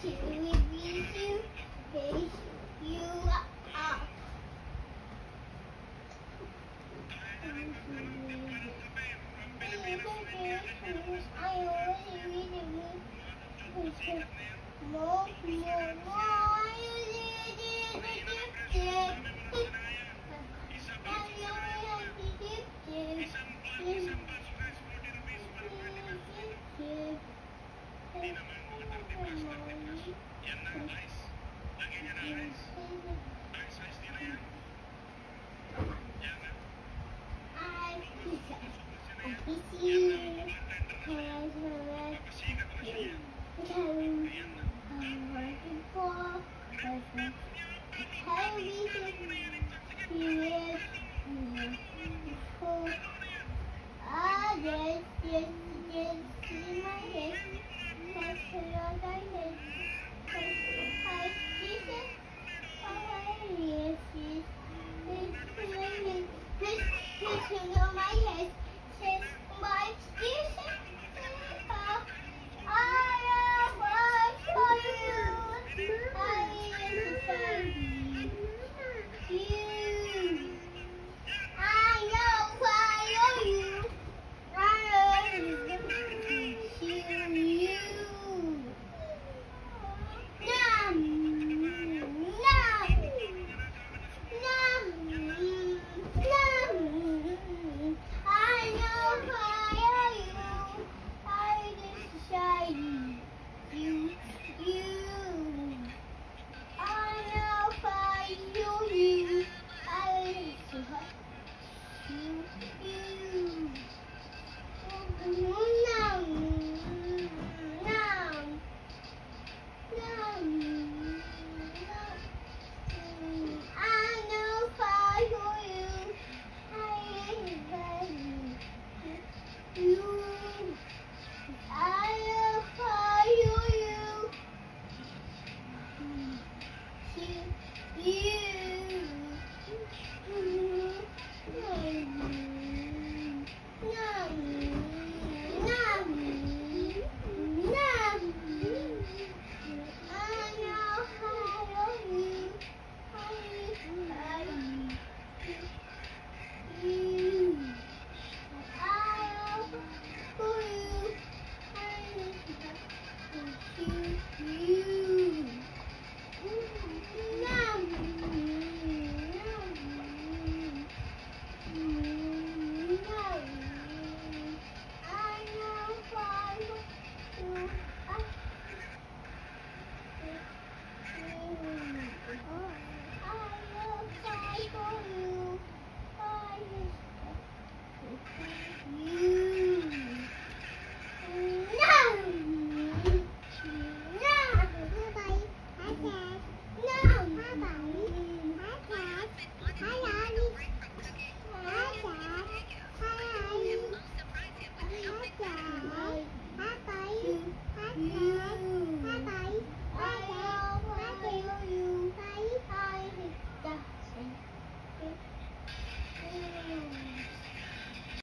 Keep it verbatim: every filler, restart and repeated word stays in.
Should we beat you? Pick you up. I already read it. More, more, more. Ah, yes, yes, yes, see my head. That's what I head. Hi, Jesus. Hi, yes, yes. Please, please, please, please, my head. Says my